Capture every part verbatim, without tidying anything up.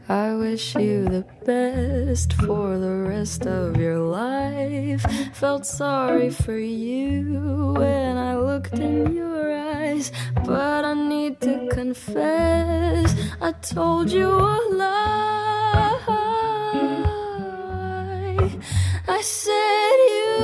I wish you the best for the rest of your life. Felt sorry for you when I looked in your eyes, but I need to confess, I told you a lie. I said you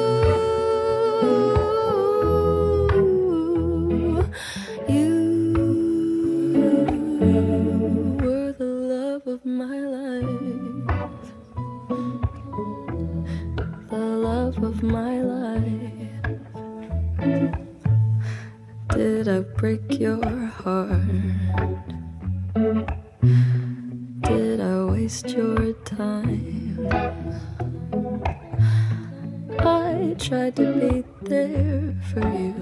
of my life, the love of my life. Did I break your heart? Did I waste your time? I tried to be there for you,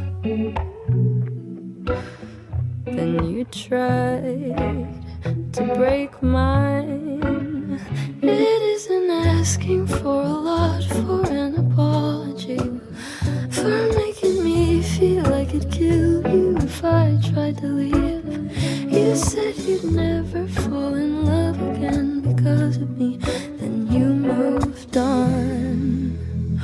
then you tried to break mine. It isn't asking for a lot for an apology, for making me feel like it'd kill you if I tried to leave. You said you'd never fall in love again because of me, then you moved on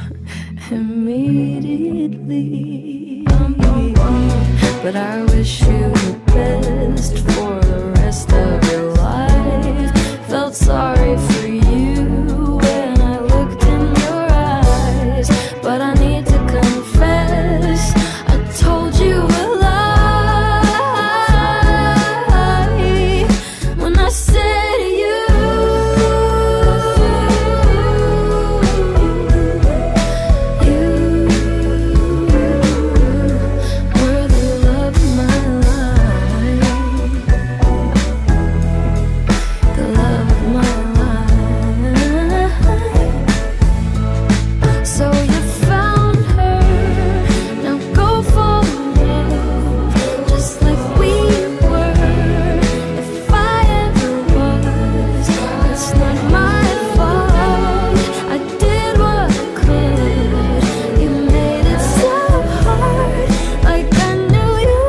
immediately. But I wish you the best for the rest of your life. Felt sorry for you when I looked in your eyes, but I need to confess, I told you a lie when I said you, you were the love of my life, the love of my life. So you found her, now go fall in love, just like we were. If I ever was, it's not my fault. I did what I could. You made it so hard, like I knew you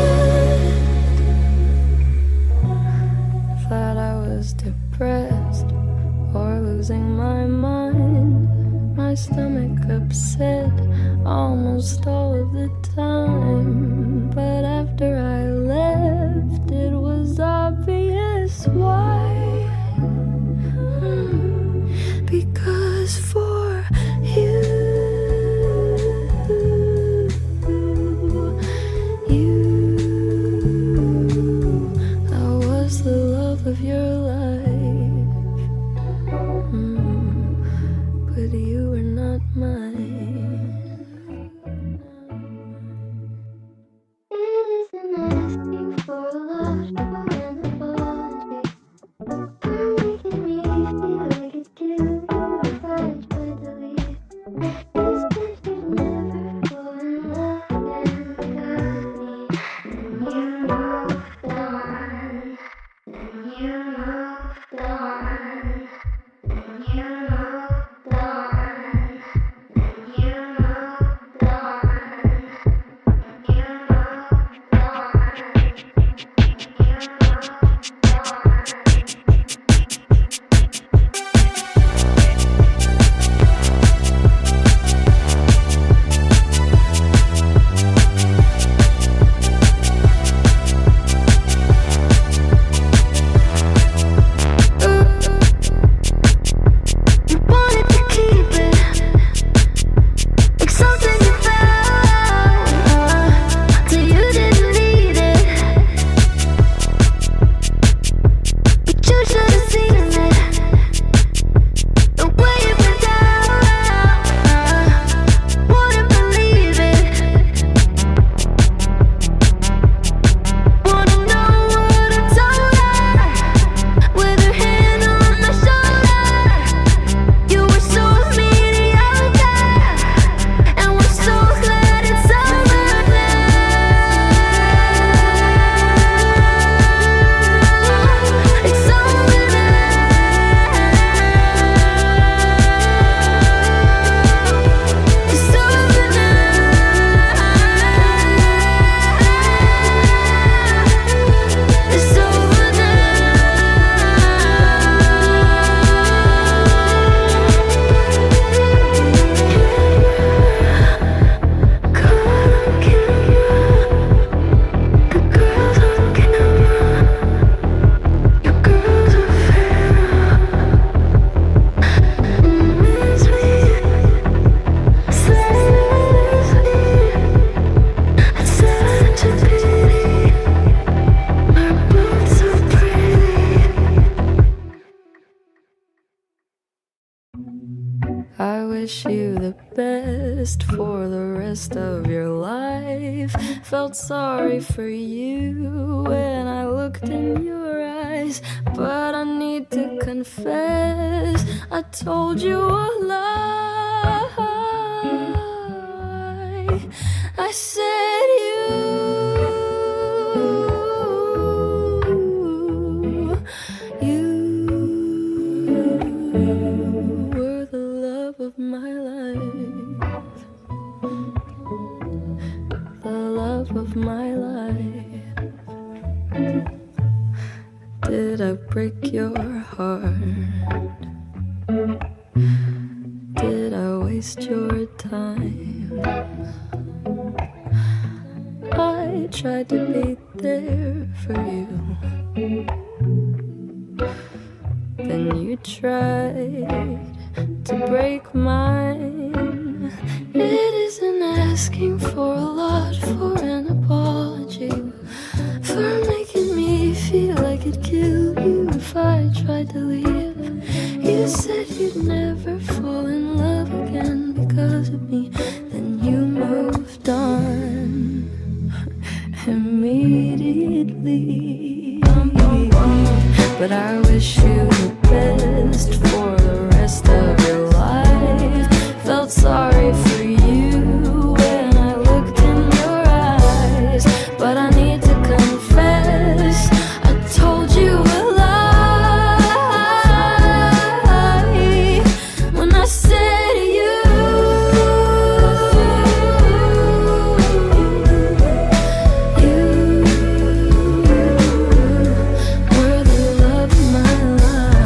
would. Thought I was depressed or losing my mind, my stomach upset almost all of the time. But after I left, it was obvious why. Hmm, Because for you, you, I was the love of your life. Mm, But you were not mine. It isn't asking for a lot for an apology, for making me feel like it'd kill you if I tried to leave. You said you'd never fall in love again because of me, and you moved on, and you moved I wish you the best for the rest of your life. Felt sorry for you when I looked in your eyes, but I need to confess, I told you a lie. I said you of my life, the love of my life. Did I break your heart? Did I waste your time? I tried to be there for you, then you tried to break mine. It isn't asking for a lot for an apology, for making me feel like it'd kill you if I tried to leave. You said you'd never fall in love again because of me, then you moved on immediately. But I wish you the best for the rest of your life. Felt sorry for you when I looked in your eyes, but I need to confess, I told you a lie when I said you you were the love of my life.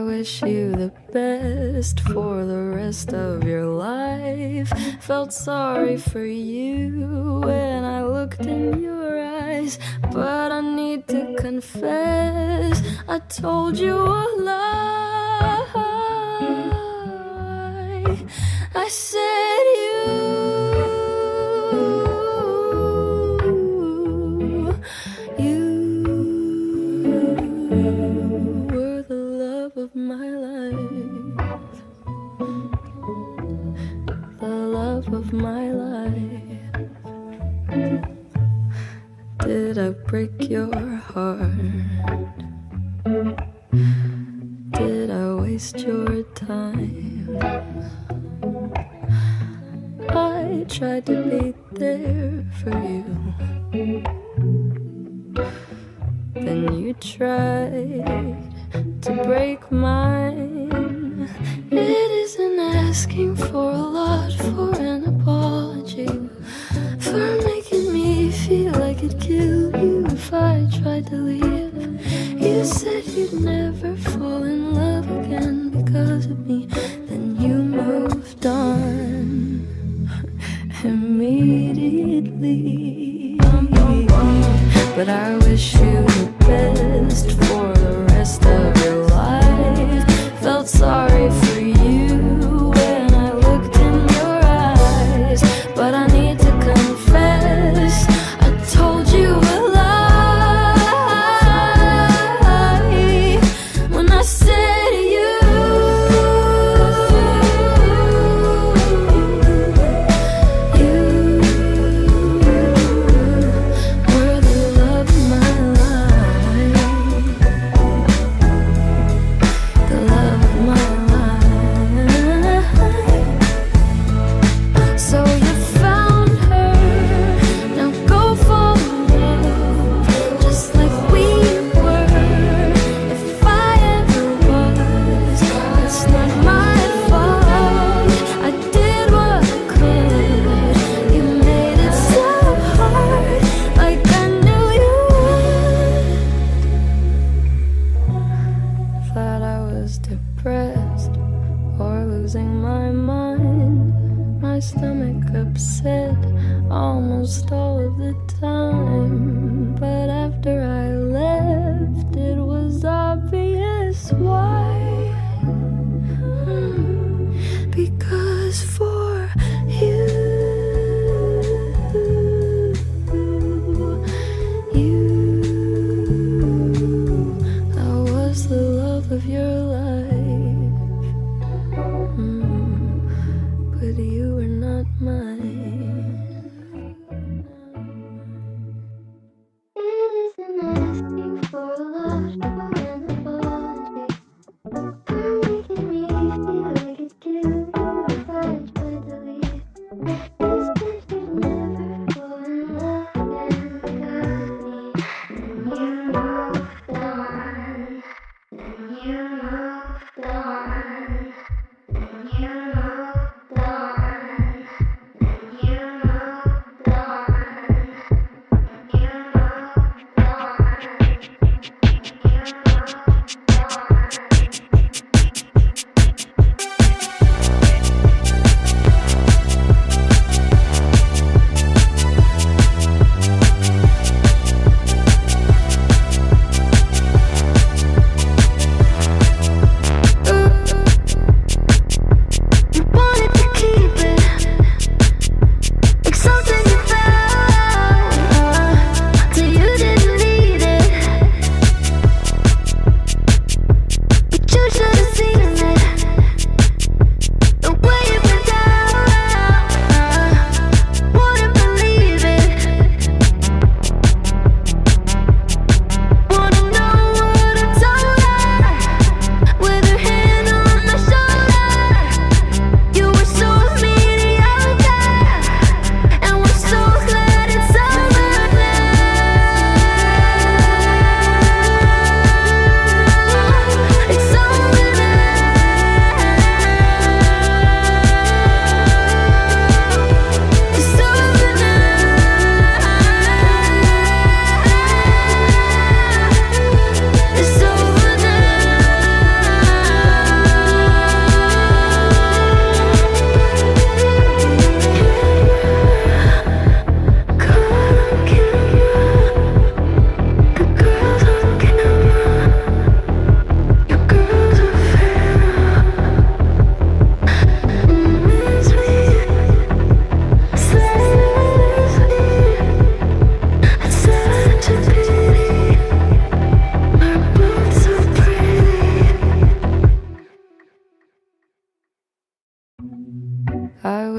wish you the best for the rest of your life. Felt sorry for you when I looked in your eyes, but I need to confess, I told you a lie. I said you of my life, the love of my life. Did I break your heart? Did I waste your time? I tried to be there for you, then you tried to break mine. It isn't asking for a lot for an apology, for making me feel like it'd kill you if I tried to leave. You said you'd never fall in love again because of me, then you moved on immediately. But I wish you the best for the rest of your life. Felt sorry for you when I looked in your eyes, but I need to confess, I told you a lie when I said you you were the love of my life, the love of my life. So you found her, now go fall in love, just like we were. If I ever was, it's not my fault. I did what I could, you made it so hard, like I knew you would. Thought I was depressed or losing my mind, my stomach upset almost all of the time. But after I left, it was obvious why. Hmm. Because for you, you, I was the love of your life. Mm, but you were not mine. It isn't asking for a lot for an apology, for making me feel like it'd kill you if I tried to leave. You said you'd never fall in love again because of me, and you moved on, and you moved on, and you moved on, and you moved on, and you moved on, and you moved on.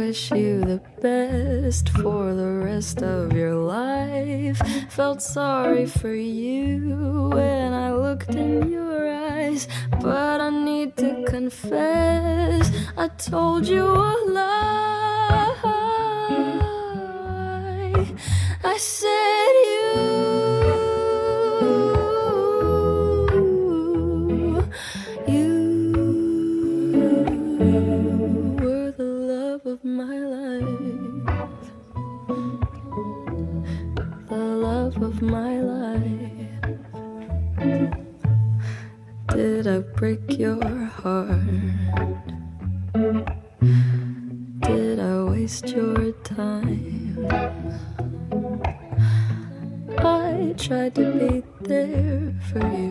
wish you the best for the rest of your life. Felt sorry for you when I looked in your eyes, but I need to confess, I told you a lie. I said you of my life, the love of my life. Did I break your heart? Did I waste your time? I tried to be there for you,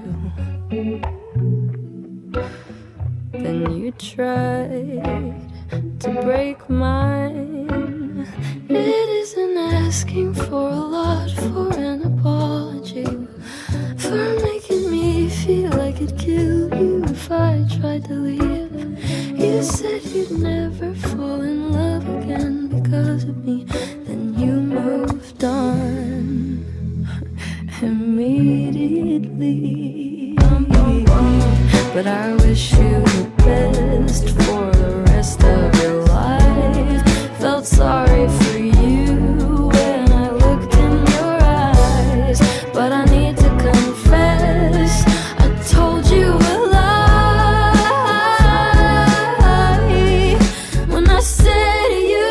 then you tried to break mine. It isn't asking for a lot for an apology, for making me feel I could kill you if I tried to leave. You said you'd never fall in love again because of me, then you moved on immediately. But I wish you the best for the rest of your life. Felt sorry for you when I looked in your eyes, but I need to confess, I told you a lie when I said you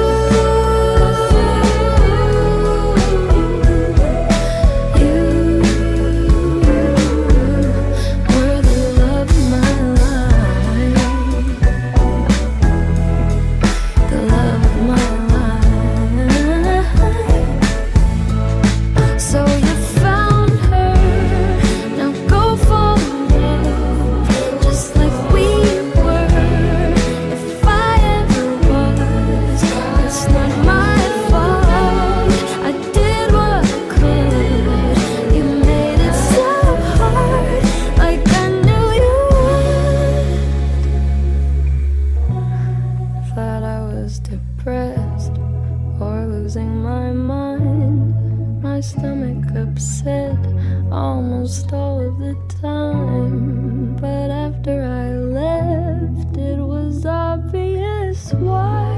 depressed or losing my mind, my stomach upset almost all of the time. But after I left, it was obvious why.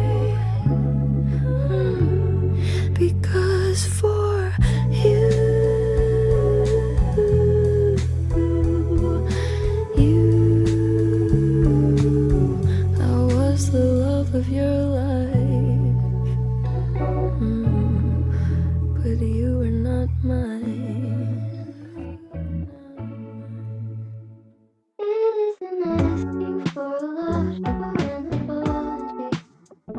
Hmm. Because for you, you, I was the love of your life. But you were not mine. It isn't asking for a lot for an apology,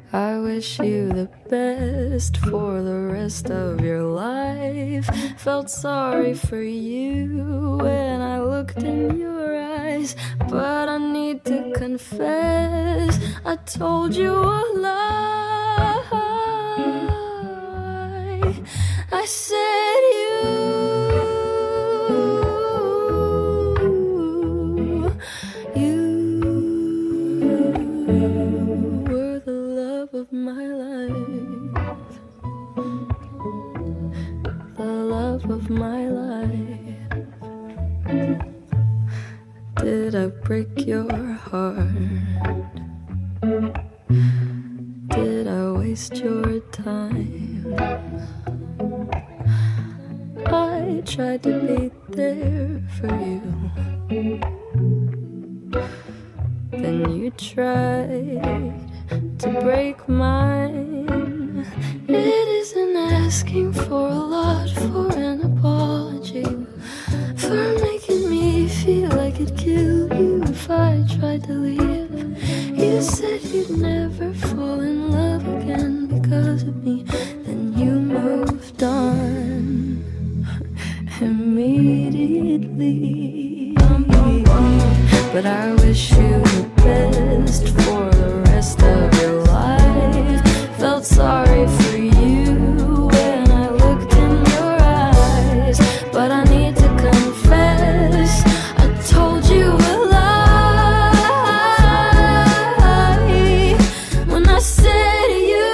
I wish you the best for the rest of your life. Felt sorry for you when I looked in your eyes, but I need to confess, I told you a lie. I said you of my life, the love of my life. Did I break your heart? Did I waste your time? I tried to be there for you, then you tried to break mine. It isn't asking for a lot for an apology, for making me feel like it'd kill you if I tried to leave. You said you'd never fall in love again because of me, then you moved on immediately. But I wish you the best for the rest of your life. Felt sorry for you when I looked in your eyes, but I need to confess, I told you a lie when I said you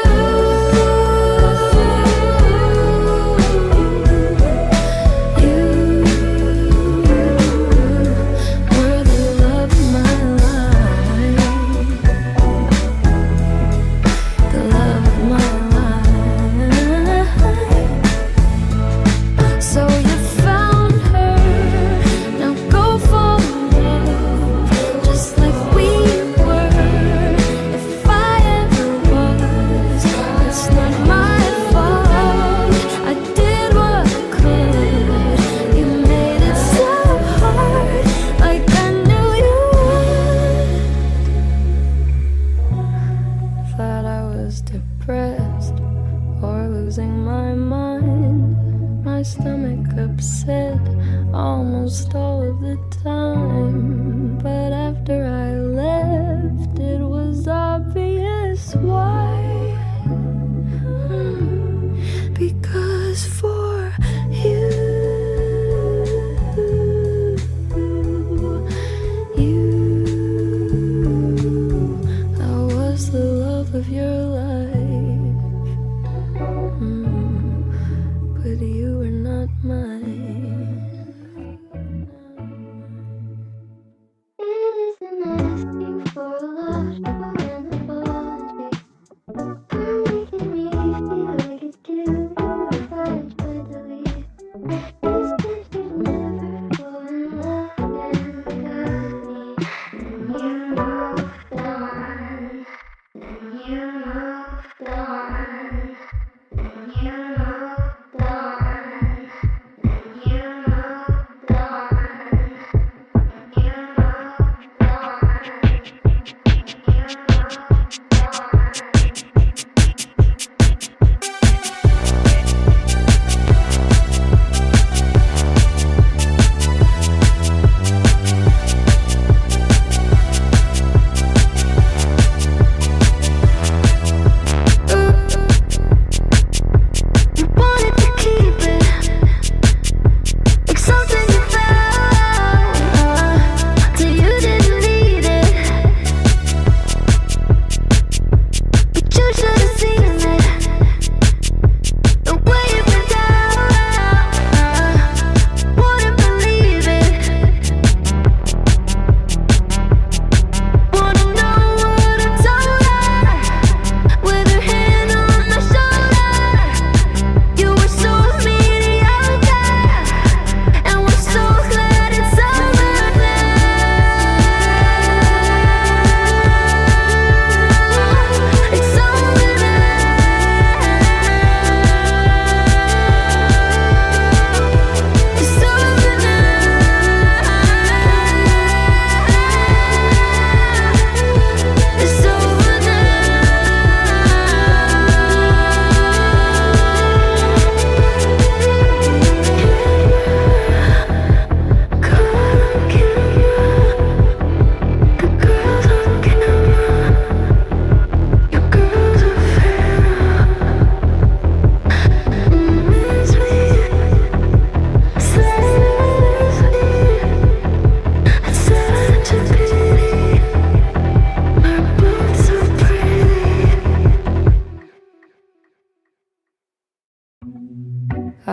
depressed or losing my mind, my stomach upset almost all of the time. But after I left, it was obvious why. Hmm. Because for you, you, I was the love of your life. But you were not mine. It isn't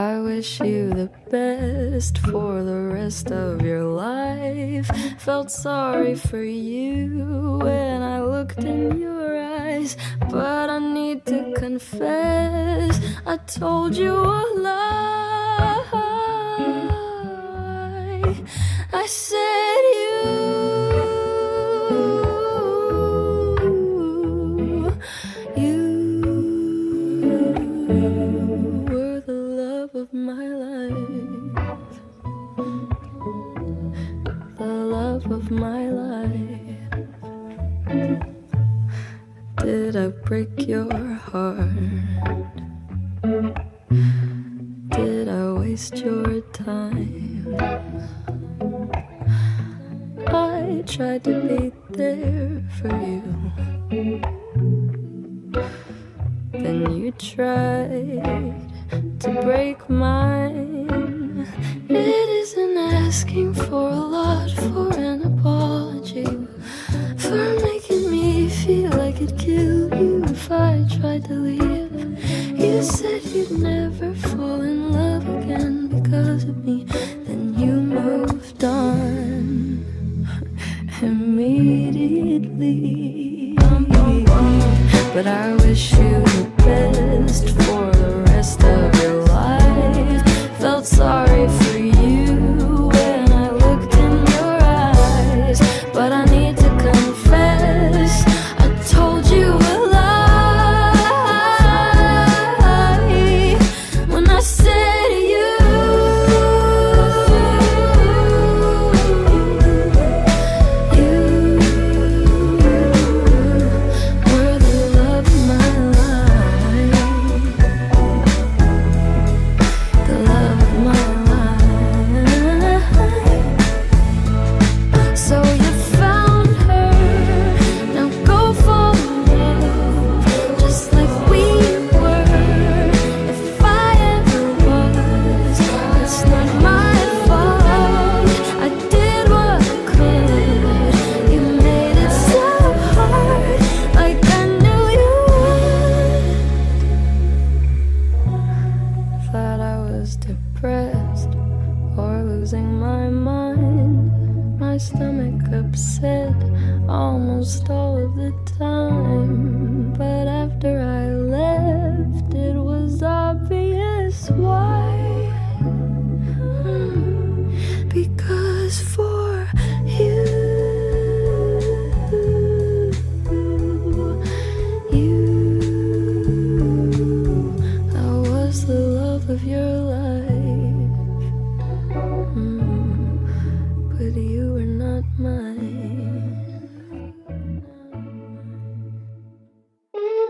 I wish you the best for the rest of your life. Felt sorry for you when I looked in your eyes, but I need to confess, I told you a lie. I said you of my life, the love of my life. Did I break your heart? Did I waste your time? I tried to be there for you, then you tried to break mine. It isn't asking for a lot for an apology, for making me feel like it'd kill you if I tried to leave. You said you'd never fall in love again because of me, then you moved on immediately. But I wish you the best for the rest of your life. Felt sorry for you when I looked in your eyes, but I need to confess, I told you a lie when I said you depressed or losing my mind, my stomach upset almost all of the time. But after I left, it was obvious why. Hmm. Because for you, you, I was the love of your life. But you were not mine.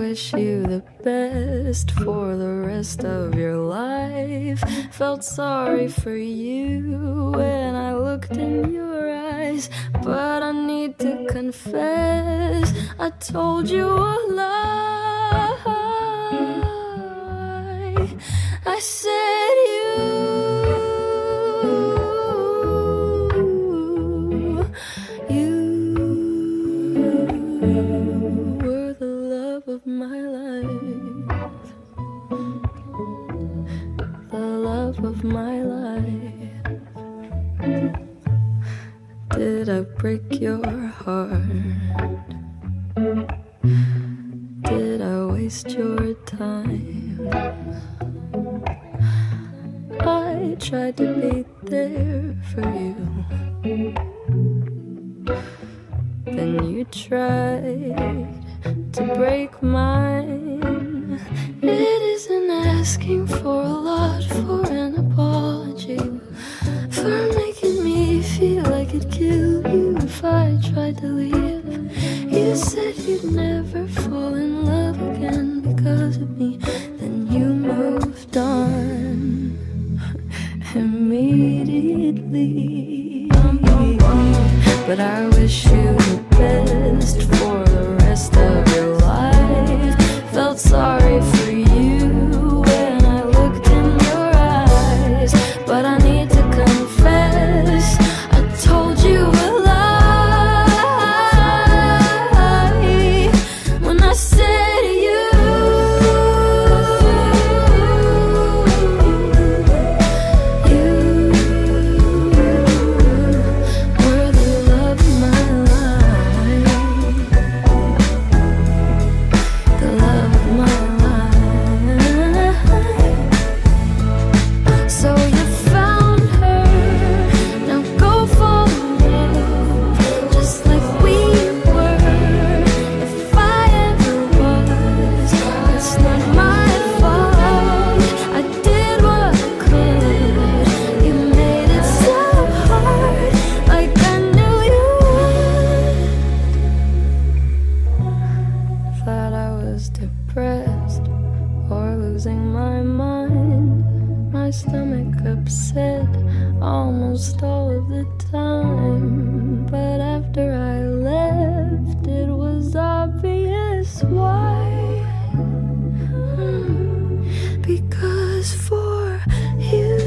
wish you the best for the rest of your life. Felt sorry for you when I looked in your eyes, but I need to confess, I told you a lie. I said you of my life, the love of my life. Did I break your heart? Did I waste your time? I tried to be there for you, then you tried to break mine. It isn't asking for a lot for an apology, for making me feel like it'd kill you if I tried to leave. You said you'd never fall in love again because of me, then you moved on immediately. But I wish you the best for the rest of your life. Felt sorry for you when I looked in your eyes, but I need to confess, I told you a lie when I said you you were the love of my life, the love of my life. So you found her, now go fall in love, just like we were. If I ever was, it's not my fault. I did what I could. You made it so hard, like I knew you would. Thought I was depressed or losing my mind, my stomach upset almost all of the time. But after I left, it was obvious why. Hmm, Because for you,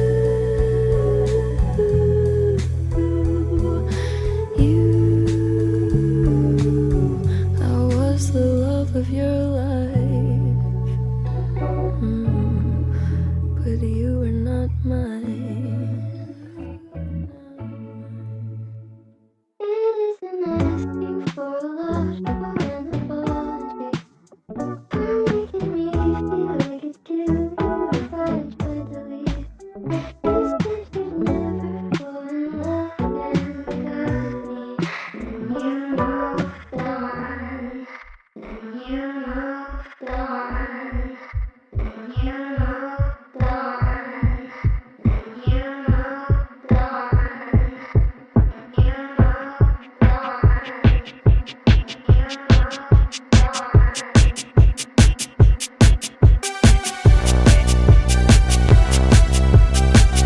you, I was the love of your life. Mm, but you were not mine. It isn't asking for a lot for an apology, for making me feel like it'd kill you if I tried to leave. You said you'd never fall in love again because of me, and you moved on, and you moved on, and you moved on, and you moved on, and you moved on, and you moved on.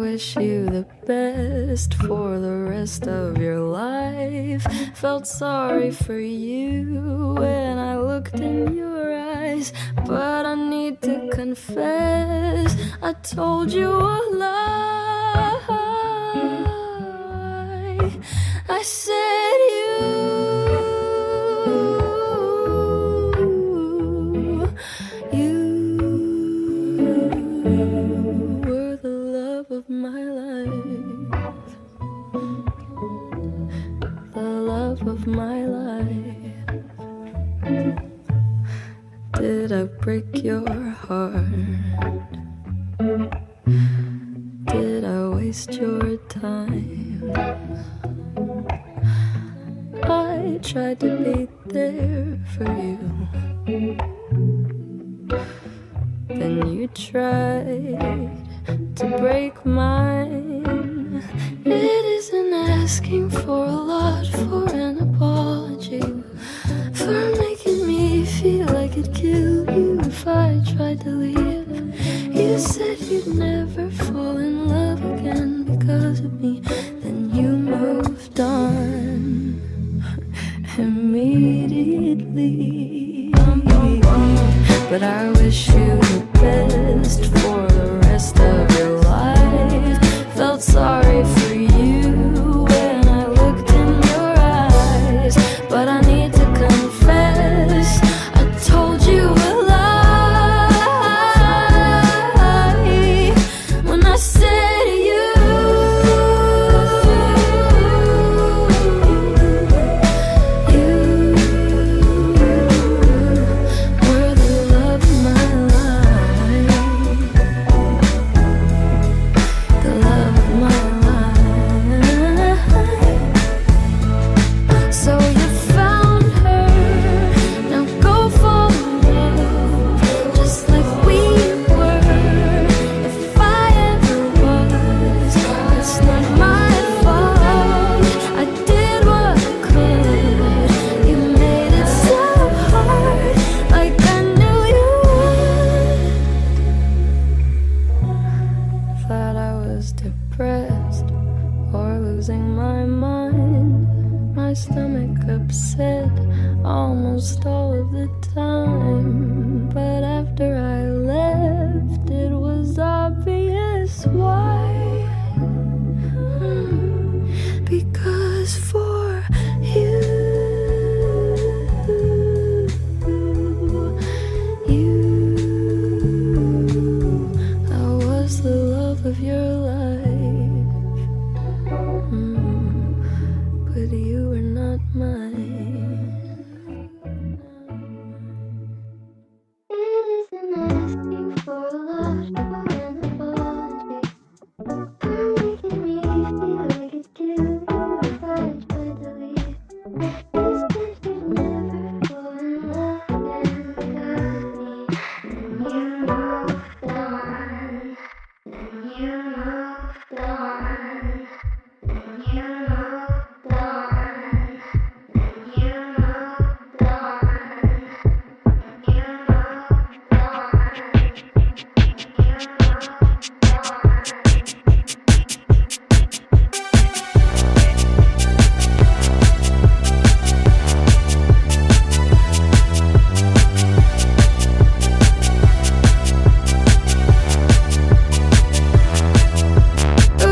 wish you the best for the rest of your life. Felt sorry for you when I looked in your eyes, but I need to confess, I told you a lie. I said you of my life, the love of my life. Did I break your heart? Did I waste your time? I tried to be there for you, then you tried to break mine. It isn't asking for a lot for an apology, for making me feel like it'd kill you if I tried to leave. You said you'd never fall in love again because of me, then you moved on immediately. But I wish you the best for the rest of your life. Felt sorry for you when I looked in your eyes, but I need to confess, I told you a lie when I said you depressed or losing my mind, my stomach upset almost all of the time. But after I left, it was obvious why. Hmm. Because for you, you, I was the love of your life. But you were not mine. It isn't asking for a lot for an apology, for making me feel like it'd kill you if I tried to leave. You said you'd never fall in love again because of me, and you moved on, and you moved on, and you moved on. Ooh.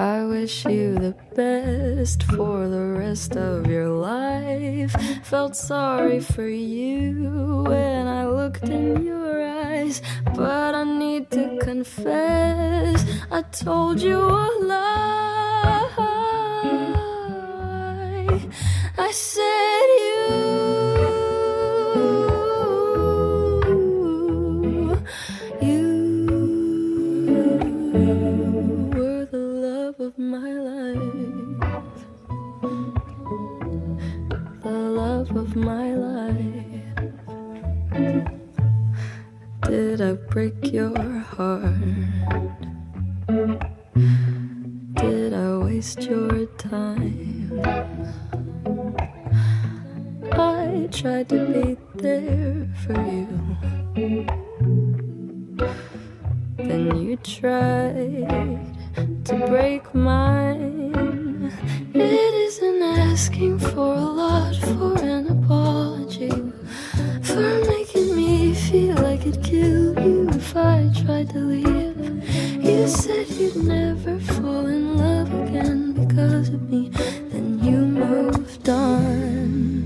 I wish you the best for the rest of your life. Felt sorry for you when I looked in your eyes, but I need to confess, I told you a lie. I said you of my life, the love of my life. Did I break your heart? Did I waste your time? I tried to be there for you, then you tried to break mine. It isn't asking for a lot for an apology, for making me feel I could kill you if I tried to leave. You said you'd never fall in love again because of me, then you moved on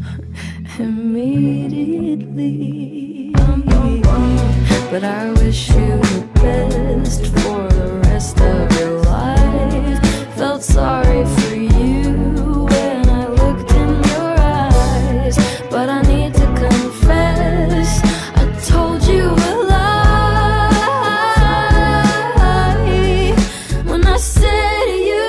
immediately. But I wish you the best for the rest of your life. Felt sorry for you when I looked in your eyes, but I need to confess, I told you a lie when I said you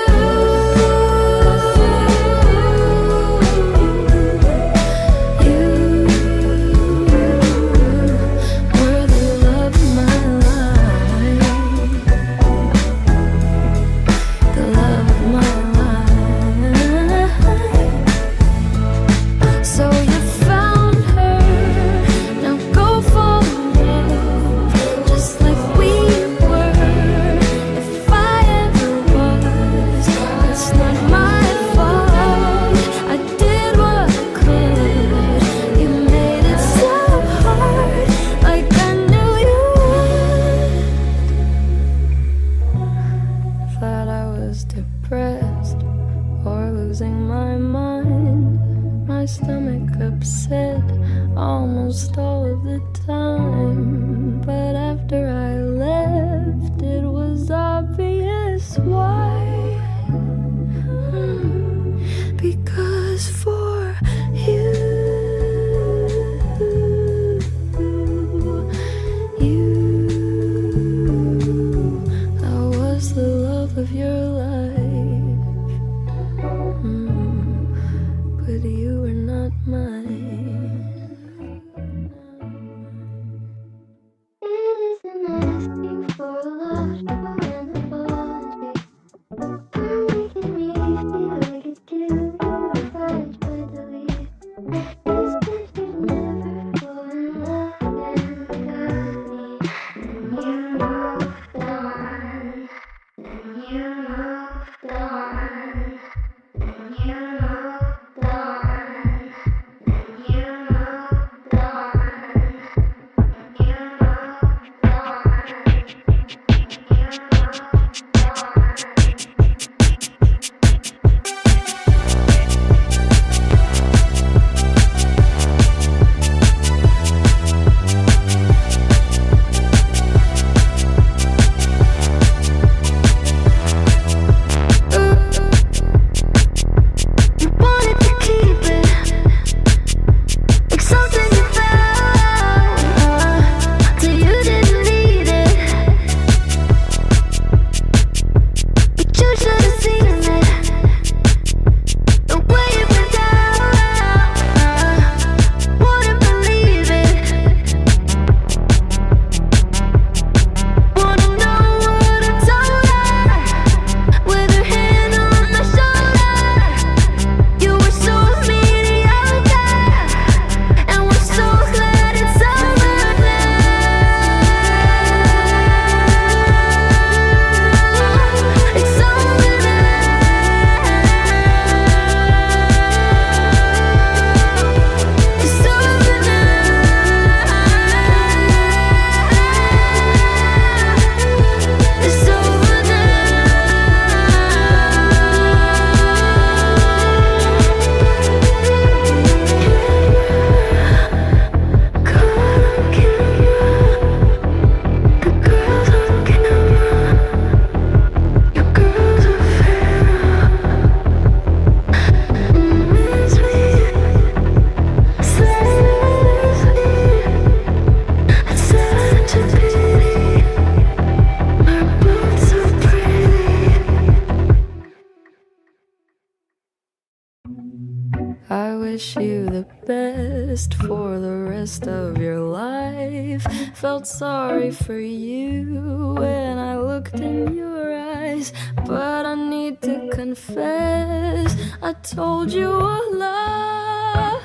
I wish you the best for the rest of your life. Felt sorry for you when I looked in your eyes, but I need to confess, I told you a lie.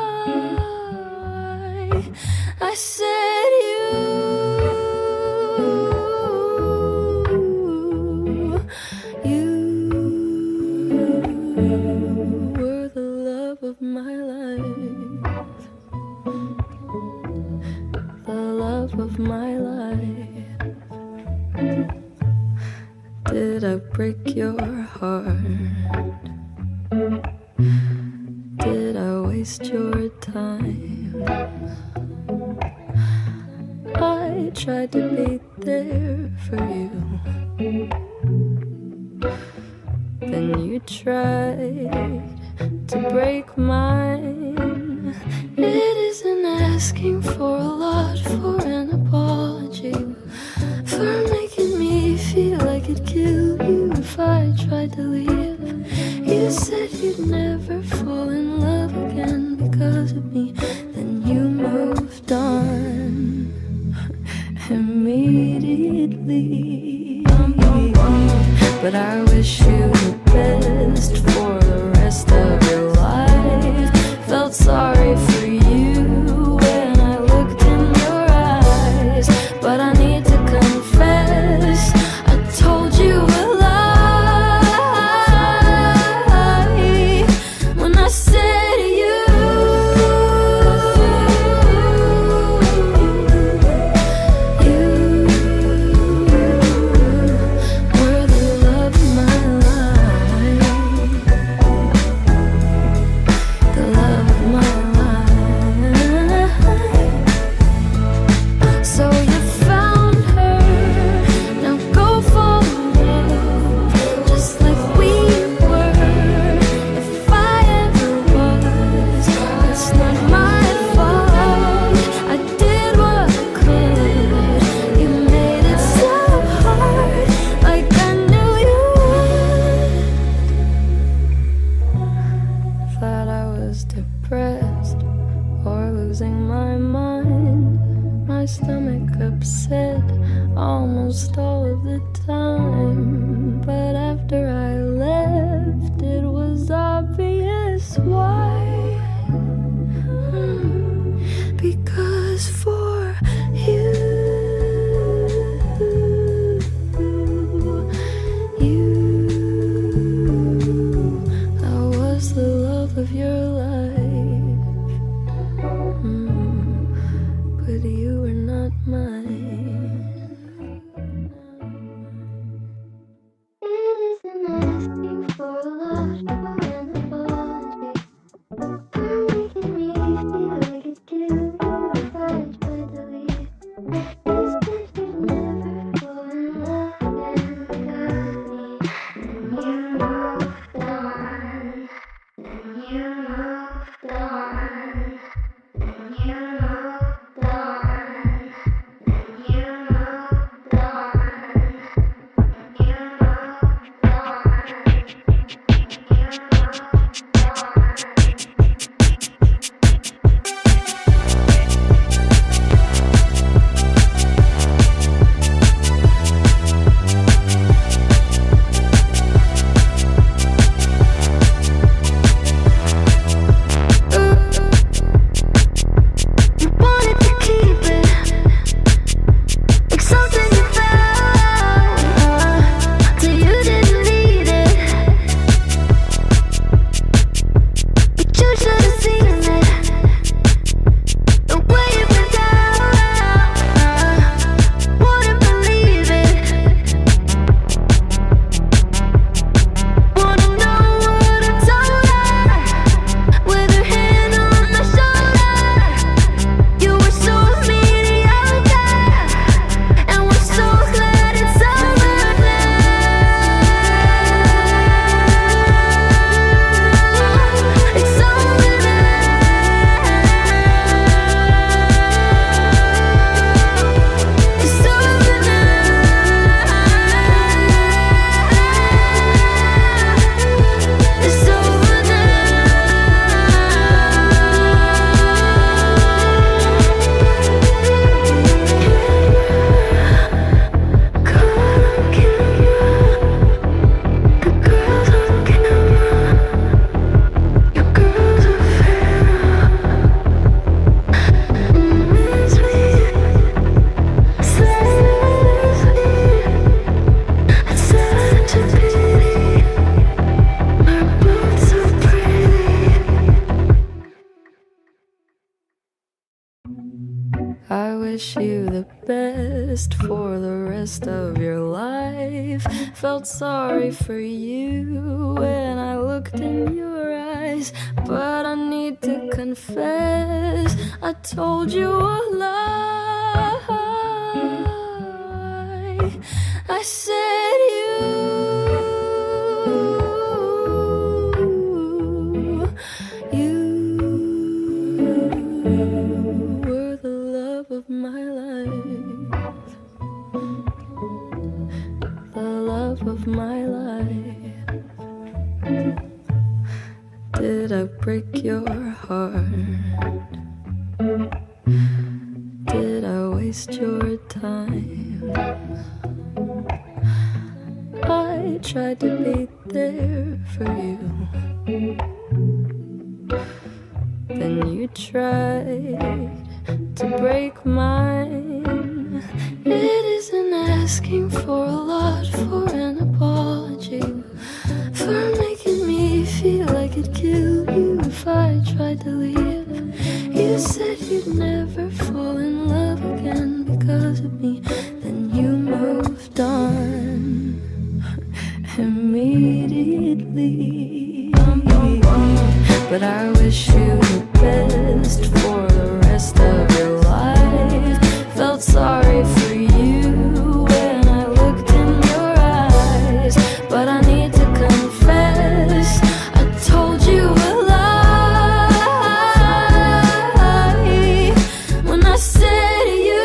I said you You were the love of my life, the love of my life. Did I break your heart? Did I waste your time? I tried to be there for you, then you tried to break mine. It isn't asking for a lot for an apology, for making me feel like it'd kill you if I tried to leave. You said you'd never fall in love again because of me, then you moved on immediately. But I wish you the best for the rest of your life. Felt sorry for you when I looked in your eyes, but I need to confess, I told you a lie when I said you depressed or losing my mind, my stomach upset almost all of the time. But after I left, it was obvious why. Hmm. Because for you, you, I was the love of your life. But you were not mine. It isn't wish you the best for the rest of your life. Felt sorry for you when I looked in your eyes, but I need to confess, I told you a lie. I said you of my life, the love of my life. Did I break your heart? Did I waste your time? I tried to be there for you, then you tried to break mine. It isn't asking for a lot for an apology, for making me feel like it'd kill you if I tried to leave. You said you'd never fall in love again because of me, then you moved on immediately. But I wish you the best for the rest of your life. Felt sorry for you when I looked in your eyes, but I need to confess, I told you a lie when I said you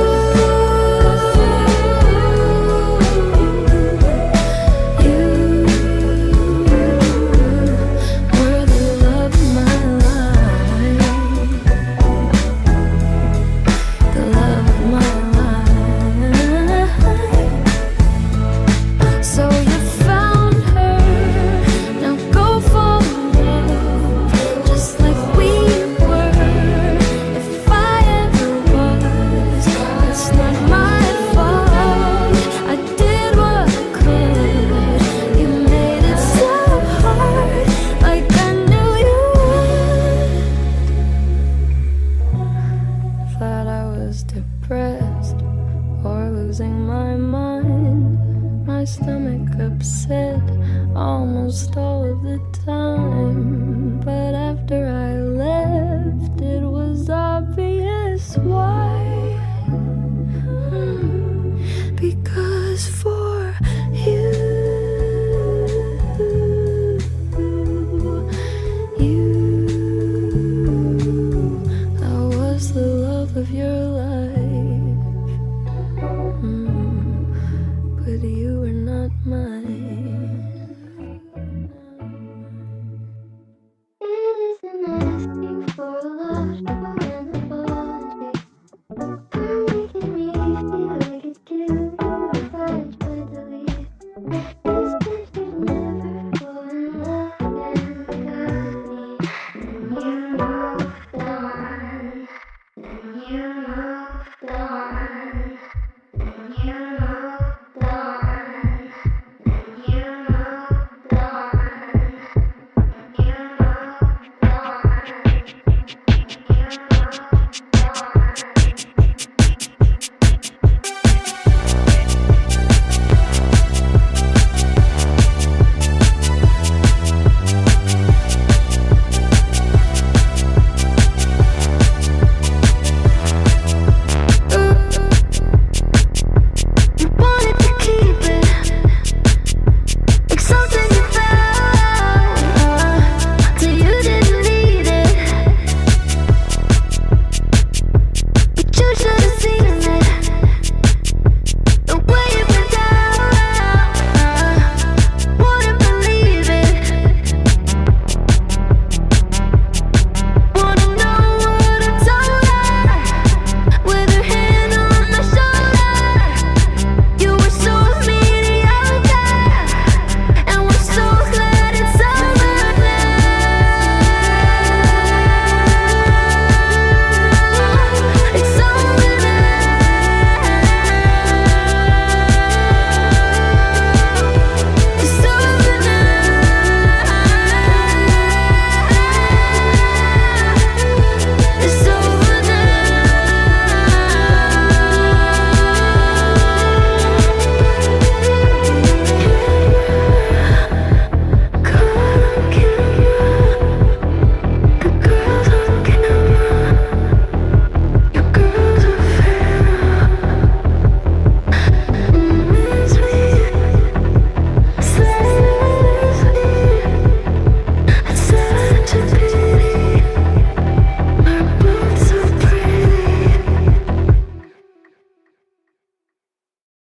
depressed or losing my mind, my stomach upset almost all of the time. But after I left, it was obvious why.